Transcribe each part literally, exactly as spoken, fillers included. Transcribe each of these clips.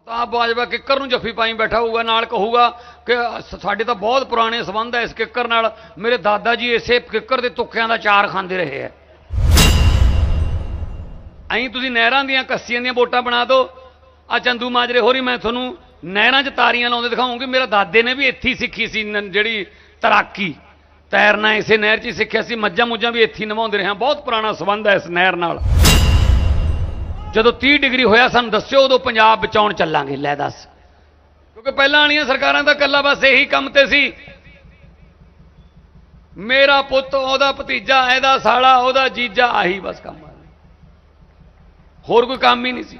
ਪ੍ਰਤਾਪ ਬਾਜਵਾ ਕਿੱਕਰ ਨੂੰ ਜੱਫੀ ਪਾਈ ਬੈਠਾ ਹੋਊਗਾ, ਨਾਲ ਕਹੂਗਾ ਕਿ ਸਾਡੇ ਤਾਂ ਬਹੁਤ ਪੁਰਾਣੇ ਸੰਬੰਧ ਹੈ ਇਸ ਕਿੱਕਰ ਨਾਲ, ਮੇਰੇ ਦਾਦਾ ਜੀ ਇਸੇ ਕਿੱਕਰ ਦੇ ਤੁੱਕਿਆਂ ਦਾ ਚਾਰ ਖਾਂਦੇ ਰਹੇ ਹੈ। ਐਂ ਤੁਸੀਂ ਨਹਿਰਾਂ ਦੀਆਂ ਕੱਸੀਆਂ ਦੀਆਂ ਵੋਟਾਂ ਬਣਾ ਦਿਓ। ਆ ਚੰਦੂ ਮਾਜਰੇ ਹੋਰੀ ਮੈਂ ਤੁਹਾਨੂੰ ਨਹਿਰਾਂ 'ਚ ਤਾਰੀਆਂ ਲਾਉਂਦੇ ਦਿਖਾਉਂਗੀ। ਮੇਰੇ ਦਾਦੇ ਨੇ ਵੀ ਇੱਥੇ ਹੀ ਸਿੱਖੀ ਸੀ ਜਿਹੜੀ ਤੈਰਾਕੀ, ਤੈਰਨਾ ਇਸੇ ਨਹਿਰ 'ਚ ਹੀ ਸਿੱਖਿਆ ਸੀ। ਮੱਝਾਂ ਮੁੱਝਾਂ ਵੀ ਇੱਥੇ ਹੀ ਨਵਾਉਂਦੇ ਰਹੇ ਹਾਂ। ਬਹੁਤ ਪੁਰਾਣਾ ਸੰਬੰਧ ਹੈ ਇਸ ਨਹਿਰ ਨਾਲ। ਜਦੋਂ तीस डिग्री होया ਸਾਨੂੰ ਦੱਸਿਓ, ਉਦੋਂ ਪੰਜਾਬ ਬਚਾਉਣ ਚੱਲਾਂਗੇ। ਲੈ ਦੱਸ, ਕਿਉਂਕਿ ਪਹਿਲਾਂ ਵਾਲੀਆਂ ਸਰਕਾਰਾਂ ਦਾ ਇਕੱਲਾ ਬਸ ਇਹੀ ਕੰਮ ਤੇ ਸੀ, ਮੇਰਾ ਪੁੱਤ, ਉਹਦਾ ਭਤੀਜਾ, ਇਹਦਾ ਸਾਲਾ, ਉਹਦਾ ਜੀਜਾ, ਆਹੀ ਬਸ ਕੰਮ, ਹੋਰ ਕੋਈ ਕੰਮ ਹੀ ਨਹੀਂ ਸੀ।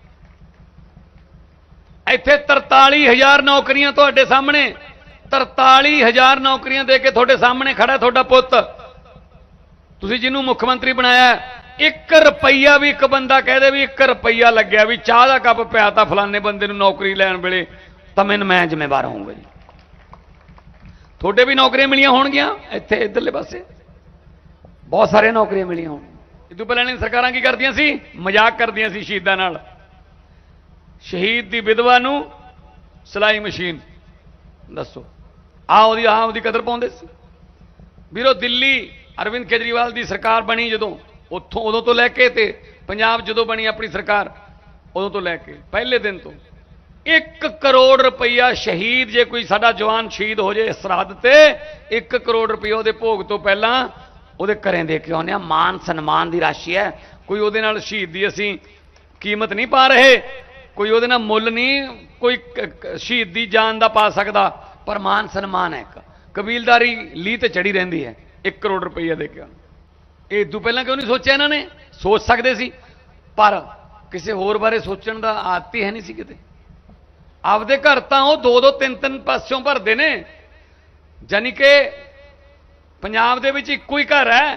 ਇੱਥੇ ਤਰਤਾਲੀ ਹਜ਼ਾਰ ਨੌਕਰੀਆਂ ਤੁਹਾਡੇ ਸਾਹਮਣੇ, ਤਰਤਾਲੀ ਹਜ਼ਾਰ ਨੌਕਰੀਆਂ ਦੇ ਕੇ ਤੁਹਾਡੇ ਸਾਹਮਣੇ ਖੜਾ ਤੁਹਾਡਾ ਪੁੱਤ। ਤੁਸੀਂ ਜਿਹਨੂੰ ਮੁੱਖ ਮੰਤਰੀ ਬਣਾਇਆ, एक रुपया भी एक बंदा कह दे भी एक रुपया लग्या भी चाह का कप पिया था फलाने बंदे नूं नौकरी लैण वेले, तो मैनूं मैं जिम्मेवार होऊंगा जी। थोड़े भी नौकरियां मिलियां होणगियां इत्थे इधरले पासे, बहुत सारे नौकरियां मिलियां होण। इदों पहले ने सरकारां की करदियां सी, मजाक करदियां सी शहीदां नाल। शहीद दी विधवा नूं सिलाई मशीन, दसो आ ओहदी आ ओहदी कदर पाउंदे सी। ਵੀਰੋ दिल्ली अरविंद केजरीवाल दी सरकार बनी जदों, ਉੱਥੋਂ ਉਦੋਂ ਤੋਂ ਲੈ ਕੇ ਤੇ ਪੰਜਾਬ ਜਦੋਂ ਬਣੀ ਆਪਣੀ ਸਰਕਾਰ, ਉਦੋਂ ਤੋਂ ਲੈ ਕੇ ਪਹਿਲੇ ਦਿਨ ਤੋਂ ਇੱਕ ਕਰੋੜ ਰੁਪਈਆ ਸ਼ਹੀਦ, ਜੇ ਕੋਈ ਸਾਡਾ ਜਵਾਨ ਸ਼ਹੀਦ ਹੋ ਜੇ ਸਰਹੱਦ ਤੇ, ਇੱਕ ਕਰੋੜ ਰੁਪਈਆ ਉਹਦੇ ਭੋਗ ਤੋਂ ਪਹਿਲਾਂ ਉਹਦੇ ਘਰੇ ਦੇ ਕੇ ਆਉਂਦੇ ਆ। ਮਾਨ ਸਨਮਾਨ ਦੀ ਰਾਸ਼ੀ ਹੈ। ਕੋਈ ਉਹਦੇ ਨਾਲ ਸ਼ਹੀਦ ਦੀ ਅਸੀਂ ਕੀਮਤ ਨਹੀਂ ਪਾ ਰਹੇ, ਕੋਈ ਉਹਦੇ ਨਾਲ ਮੁੱਲ ਨਹੀਂ ਕੋਈ ਸ਼ਹੀਦ ਦੀ ਜਾਨ ਦਾ ਪਾ ਸਕਦਾ, ਪਰ ਮਾਨ ਸਨਮਾਨ ਹੈ। ਕਬੀਲਦਾਰੀ ਲੀ ਤੇ ਚੜੀ ਰਹਿੰਦੀ ਹੈ। ਇੱਕ ਕਰੋੜ ਰੁਪਈਆ ਦੇ ਕੇ ਇਹ ਤੋਂ ਪਹਿਲਾਂ ਕਿਉਂ ਨਹੀਂ ਸੋਚਿਆ ਇਹਨਾਂ ਨੇ? ਸੋਚ ਸਕਦੇ ਸੀ, ਪਰ ਕਿਸੇ ਹੋਰ ਬਾਰੇ ਸੋਚਣ ਦਾ ਆਦਤ ਹੀ ਹੈ ਨਹੀਂ ਸੀ ਕਿਤੇ। ਆਪਦੇ ਘਰ ਤਾਂ ਉਹ ਦੋ ਦੋ ਤਿੰਨ ਤਿੰਨ ਪਾਸਿਓਂ ਭਰਦੇ ਨੇ, ਜਾਨੀ ਕਿ ਪੰਜਾਬ ਦੇ ਵਿੱਚ ਇੱਕੋ ਹੀ ਘਰ ਹੈ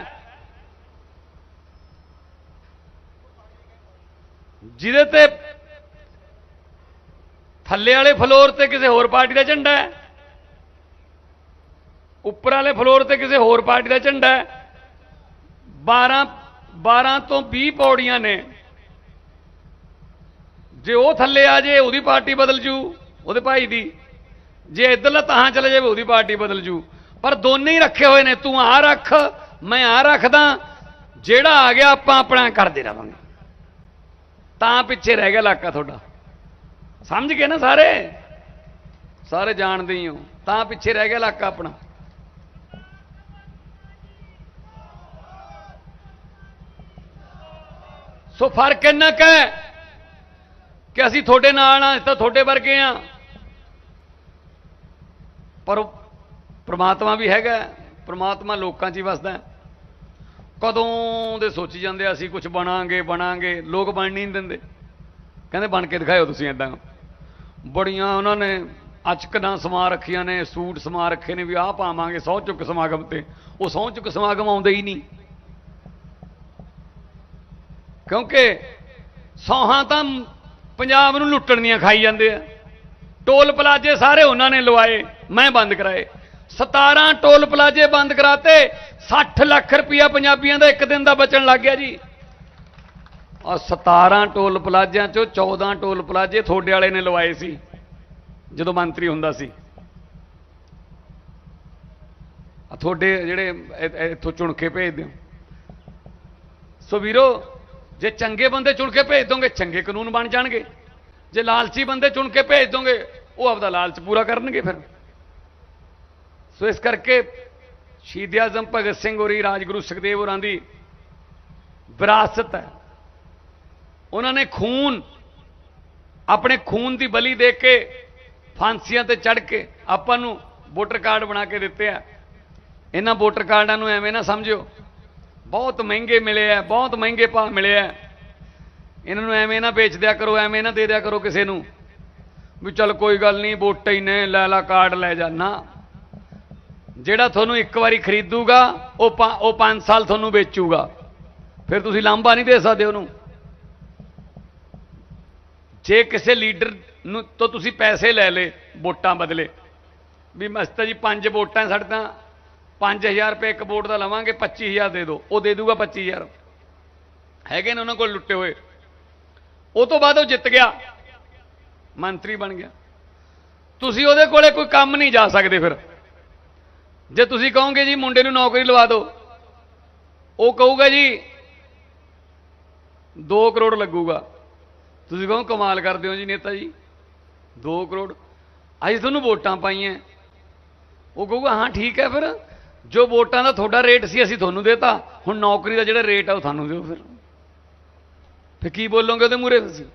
ਜਿਹਦੇ ਤੇ ਥੱਲੇ ਵਾਲੇ ਫਲੋਰ ਤੇ ਕਿਸੇ ਹੋਰ ਪਾਰਟੀ ਦਾ ਝੰਡਾ ਹੈ, ਉੱਪਰ ਵਾਲੇ ਫਲੋਰ ਤੇ ਕਿਸੇ ਹੋਰ ਪਾਰਟੀ ਦਾ ਝੰਡਾ ਹੈ। बारह बारह तो बीस पौड़ियां ने, जे वो थले आ जाए उहदी पार्टी बदल जू, उहदे भाई दी, जे इधरला तहां चले जाए उहदी पार्टी बदल जू, पर दोने ही रखे हुए ने। तू आ रख, मैं आ रखदा, जेड़ा आ गया आपां अपना करदे रहांगे। तां पिछे रह गया इलाका तुहाडा, समझ गए ना सारे? सारे जानदे ही हो। तां पिछे रह गया इलाका अपना। सो फर्क इन्ना क है कि असीं थोड़े नाल हां, तो थोड़े वर्गे हां, पर परमात्मा भी हैगा। परमात्मा लोकां 'च ही वसदा। कदों दे सोची जांदे असीं कुछ बनांगे बनांगे, लोग बन नहीं दिंदे। कहंदे बन के दिखाओ तुसीं इदां। बड़ियां उन्हां ने अचकनां समा रखियां ने, सूट समा रखे ने भी आ पावांगे सौ चुक समागम ते। वो सौ चुक समागम आउंदे ही नहीं, क्योंकि सौहां तां पंजाब नूं लुट्टण दीआं खाई जांदे आ। टोल प्लाजे सारे उन्होंने लवाए, मैं बंद कराए। सतारह टोल प्लाजे बंद कराते, सठ लाख रुपया पंजाबियों का एक दिन का बचन लग गया जी। और सतारह टोल प्लाजिया चो चौदह टोल प्लाजे थोड़े वाले ने लवाए सी जो मंत्री हुंदा सी। थोड़े जिहड़े इत्थों चुन के भेज दिओ। सो वीरो, जे चंगे बंदे चुन के भेज दोगे चंगे कानून बन जाएंगे, जे लालची बंदे चुन के भेज दोगे वो आपका लालच पूरा करनगे फिर। सो इस करके शहीद आजम भगत सिंह होरी, राजगुरु सुखदेव होरां दी विरासत है। उन्होंने खून, अपने खून की बली दे के फांसियां ते चढ़ के आपां नूं वोटर कार्ड बना के दिते हैं। इन्हां वोटर कार्डां नूं एवें ना समझिओ बहुत महंगे मिले है, बहुत महंगे भाव मिले है। इन्होंने एवें ना बेच दिया करो, एवें ना दे दिया करो किसी नूं भी चल कोई गल नहीं वोट ही ने लै ला कार्ड लै जाना। जिहड़ा तुहानूं एक बारी खरीदूगा वो वो पांच साल तुहानूं बेचूगा, फिर तुसीं लांभा नहीं दे सकदे उहनूं। जे किसी लीडर नूं तो तुसीं पैसे लै ले वोटां बदले भी मस्त जी पंज वोटां साडे तां पाँच हज़ार रुपये एक वोट का लवांगे, पच्ची हज़ार दे दो, वो दे दूगा पच्ची हज़ार है। उन्होंने को लुटे हुए। उस तो बाद वो जित गया, ਮੰਤਰੀ ਬਣ ਗਿਆ। ਤੁਸੀਂ ਉਹਦੇ ਕੋਲੇ ਕੋਈ ਕੰਮ नहीं जा सकते। फिर जे तुसी कहोगे जी मुंडे नूं नौकरी लवा दो, वो कहूगा जी दो करोड़ लगूगा। तुसी कहो कमाल करते हो जी नेता जी, दो करोड़ अज तुहानूं वोटां पाईआं। वो कहूगा हाँ ठीक है, फिर जो वोटां दा तुहाडा रेट सी असीं तुहानूं देता, हुण नौकरी दा जिहड़ा रेट आ वो तुहानूं दिओ। फिर फिर की बोलोगे ਉਹਦੇ ਮੂਹਰੇ ਤੁਸੀਂ?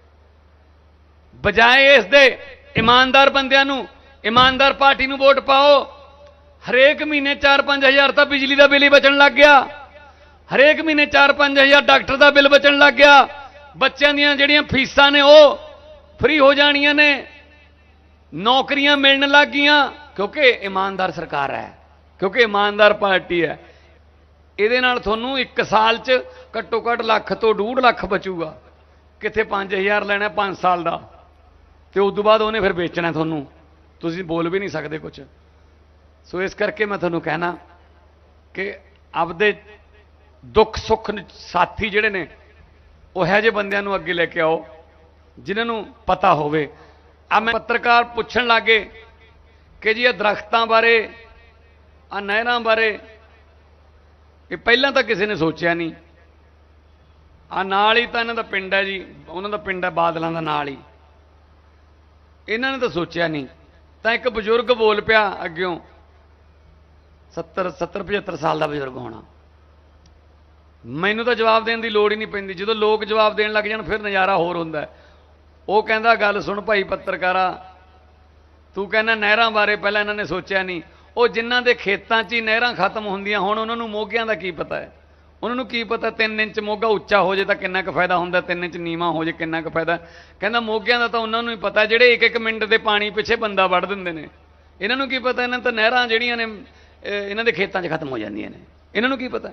बजाए इस दे ईमानदार बंदियां नूं, ईमानदार पार्टी नूं वोट पाओ। हरेक महीने चार पांच हज़ार तो बिजली का बिल ही बचन लग गया, हरेक महीने चार पांच हज़ार डॉक्टर का बिल बचन लग गया। बच्चों दी जिहड़ियां फीसां ने वो फ्री हो जानियां ने, नौकरियां मिलने लग गईयां, क्योंकि ईमानदार सरकार है, क्योंकि ईमानदार पार्टी है। ਇਹਦੇ ਨਾਲ ਤੁਹਾਨੂੰ एक साल च घट्टो घट लख तो डेढ़ लख बचूगा। कित्थे पांच हज़ार लेना पांच साल का, तो उस तो बाद उन्हें फिर बेचना थोनू, तुसीं बोल भी नहीं सकते कुछ। सो इस करके मैं थोनू कहना कि आपदे दुख सुख साथी जिहड़े ने वो है जे बंदियां नूं अगे लेके आओ जिन्हां नूं पता होवे। आ मैं पत्रकार पुछण लागे कि जी दरख्तां बारे, आ नहरां बारे, ये पहलां तां किसी ने सोचिया नहीं। आ नाल ही तां इन्हां दा पिंड है जी, उन्हां दा पिंड है बादलों दा नाल ही, इन्हां ने तां सोचिया नहीं। तां एक बजुर्ग बोल पिया अग्यों, सत्तर सत्तर पचहत्तर साल का बजुर्ग होना। मैनू तो जवाब देने की लोड़ ही नहीं पैंदी, जो लोग जवाब देन लग जान फिर नज़ारा होर हुंदा है। वो कहंदा गल सुन भाई पत्रकारा, तू कहना नहरां बारे पहले इन्होंने सोचा नहीं। वो जिन्हां दे खेतां च ही नहरां खत्म होंदियां, हुण उन्हां नूं मोगियां दा की पता है? उन्हां नूं की पता तीन इंच मोगा उच्चा हो जाए तो किन्ना क फायदा हुंदा, तीन इंच नीवा हो जाए किन्ना क फायदा। कहंदा मोगियां दा तां उन्हां नूं ही पता जिहड़े एक एक मिनट दे पानी पिछे बंदा वड़ दिंदे ने। इन्हां नूं की पता, इन्हां तां नहरां जिहड़ियां ने इन्हां दे खेतां च खत्म हो जांदियां ने, इन्हां नूं की पता।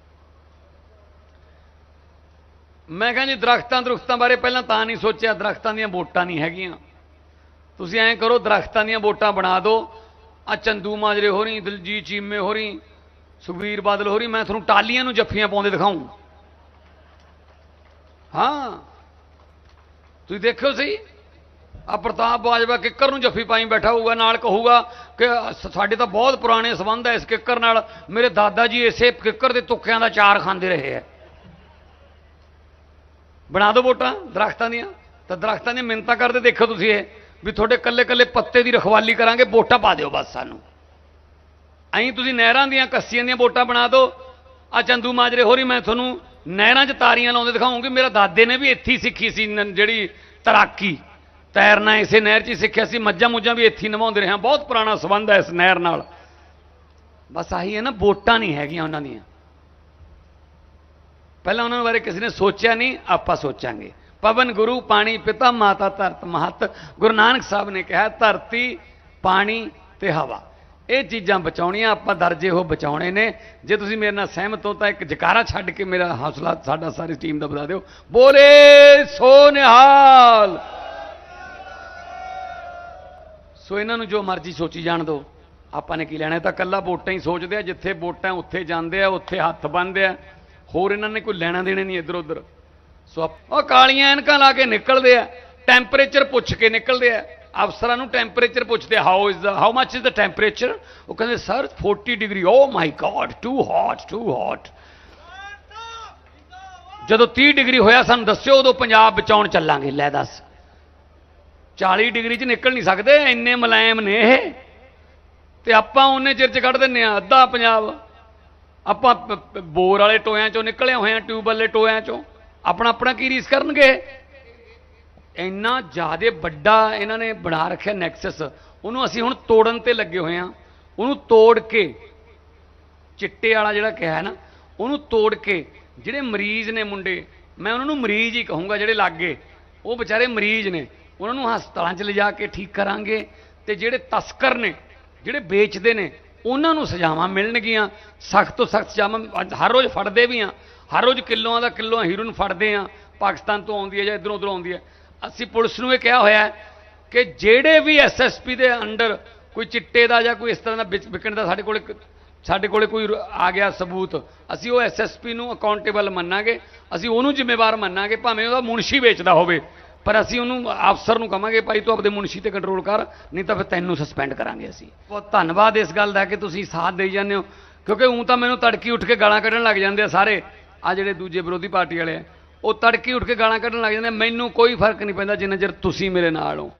मैं कहां जी दरख्तां दरुख्तां बारे पहलां तां नहीं सोचिया, दरख्तां दीयां वोटां नहीं हैगियां। तुसीं ऐं करो दरख्तां दीयां वोटां बना दो। आ चंदू माजरे हो रही, दिलजीत चीमे हो रही, सुखबीर बादल हो रही, मैं तुहानूं टालियां नूं जफ्फियां पाउंदे दिखाऊं। हाँ तुसीं देखो सही, आ प्रताप बाजवा किक्कर नूं जफ्फी पाई बैठा होऊगा, नाल कहूगा कि साडे तां बहुत पुराने संबंध है इस किक्कर नाल, मेरे दादा जी इसे किक्कर दे तुक्कियां दा चार खांदे रहे है। बना दो वोटां दरख्तां दियां, तो दरख्तां दी मिन्नतां करदे देखो तुसीं ये भी थोड़े कल्ले कल्ले पत्ते की रखवाली करांगे, वोटां पा दिओ बस सानूं। अं तुसीं नहरां दियां कस्सियां दियां वोटां बना दो। आ चंदू माजरे हो रही, मैं तुहानूं नहरां च तारियां लाउंदे दिखाऊंगी। मेरे दादे ने भी इत्थे ही सीखी सी जिहड़ी तैराकी, तैरना इसे नहर च ही सीखिया सी, मज्जां मुज्जां भी इत्थे ही नवाउंदे रहे, बहुत पुराना संबंध है इस नहर नाल। बस आही है ना, वोटां नहीं हैगियां उन्हां दियां। पहला उन्होंने बारे किसी ने सोचा नहीं, आपां सोचांगे। पवन गुरु पानी पिता माता धरत महत, गुरु नानक साहब ने कहा धरती पानी ते हवा, ये चीज़ां बचाउणियां आपां दर्जे हो बचाउणे ने। जे तुसीं मेरे नाल सहमत हो तो एक जकारा छड्ड के मेरा हौसला साडा सारी टीम दा बता दिओ, बोले सो निहाल। सो इन्हां नूं जो मर्जी सोची जाण दो, आपां ने की लैणा। तां कल्ला वोटां ही सोचदे आ, जिथे वोटां उत्थे जांदे आ, उत्थे हत्थ बन्नदे आ, होर इन्हां ने कोई लैणा देना नहीं इधर उधर। सो और कालियां ऐनकां ला के निकलते हैं, टैंपरेचर पुछ के निकलते हैं। अफसरां नूं टैंपरेचर पुछते how is the how much is the temperature, वो कहते sir forty degree. Oh my god too hot too hot. जदों तीह डिग्री होया सानूं दस्सिओ, उदों पंजाब बचाउण चलांगे। लै दस चाली डिग्री च निकल नहीं सकते, इन्ने मुलायम ने ये, ते आपां उन्ने चिर च कढ दिंदे आ अद्धा पंजाब। आपां बोर वाले टोयां चों निकले होए, ट्यूब वाले टोयां चों, अपना अपना की रीस करनगे। इन्ना ज़्यादा बड़ा इन्होंने बना रखा नैक्सस, उन्होंने असीं हुण तोड़न ते लगे हुए हैं। उन्होंने तोड़ के चिट्टे वाला जिहड़ा कहा है ना, उन्होंने तोड़ के जिहड़े मरीज ने मुंडे, मैं उन्होंने मरीज ही कहूँगा, जिहड़े लागे वो बेचारे मरीज ने, उन्होंने हस्पतालों च ले जाके ठीक करांगे। ते जिहड़े तस्कर ने, जिहड़े बेचते ने, उन्होंने सजावां मिलणगियां, सख्त तो सख्त सजावां। हर रोज़ फड़दे भी हाँ, हर रोज़ किलोआं दा किलो हीरोइन फड़दे हैं, पाकिस्तान तो आउंदी है जां इधरों उधरों आउंदी है। असीं पुलिस नूं इह कहा होया कि जिहड़े भी एस एस पी दे अंडर कोई चिट्टे दा जां कोई इस तरह दा विकण दा साडे कोल साडे कोल कोई आ गया सबूत, असीं वो एस एस पी नूं अकाउंटेबल मन्नांगे, असीं उहनूं जिम्मेवार मन्नांगे, भावें उहदा मुंशी बेचदा होवे, ਪਰ ਅਸੀਂ ਉਹਨੂੰ ਅਫਸਰ ਨੂੰ ਕਹਾਂਗੇ ਭਾਈ ਤੂੰ ਆਪਦੇ ਮੁਨਸ਼ੀ ਤੇ ਕੰਟਰੋਲ ਕਰ, ਨਹੀਂ ਤਾਂ ਫਿਰ ਤੈਨੂੰ ਸਸਪੈਂਡ ਕਰਾਂਗੇ ਅਸੀਂ। ਬਹੁਤ ਧੰਨਵਾਦ ਇਸ ਗੱਲ ਦਾ ਕਿ ਤੁਸੀਂ ਸਾਥ ਦੇਈ ਜਾਂਦੇ ਹੋ, ਕਿਉਂਕਿ ਊਂ ਤਾਂ ਮੈਨੂੰ ਤੜਕੀ ਉੱਠ ਕੇ ਗਾਲਾਂ ਕੱਢਣ ਲੱਗ ਜਾਂਦੇ ਆ ਸਾਰੇ ਆ ਜਿਹੜੇ ਦੂਜੇ ਵਿਰੋਧੀ ਪਾਰਟੀ ਵਾਲੇ ਆ, ਉਹ ਤੜਕੀ ਉੱਠ ਕੇ ਗਾਲਾਂ ਕੱਢਣ ਲੱਗ ਜਾਂਦੇ, ਮੈਨੂੰ ਕੋਈ ਫਰਕ ਨਹੀਂ ਪੈਂਦਾ ਜਿੰਨਾ ਚਿਰ ਤੁਸੀਂ ਮੇਰੇ ਨਾਲ ਹੋ।